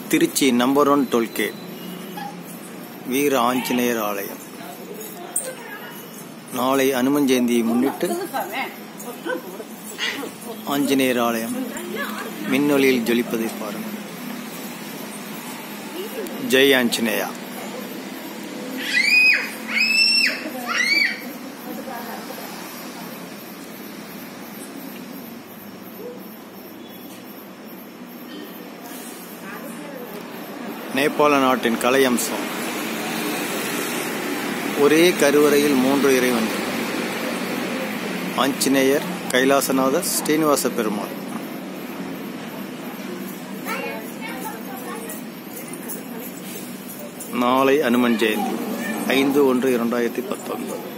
Trichy number 1 tollgate வீர ஆஞ்சநேயர் ஆலயம். நாளை அனுமன் ஜெயந்தியை முன்னிட்டு ஆஞ்சநேயர் ஆலயம் மின்னொலியில் ஜொலிப்பதை பாருங்கள். ஜெய் ஆஞ்சநேயா. நேபாள நாட்டின் கலை அம்சம். ஒரே கருவறையில் 3 இறைவன்கள், ஆஞ்சநேயர், கைலாசநாதர், ஸ்ரீனிவாச பெருமாள். நாளை அனுமன் ஜெயந்தி 5/1/2019.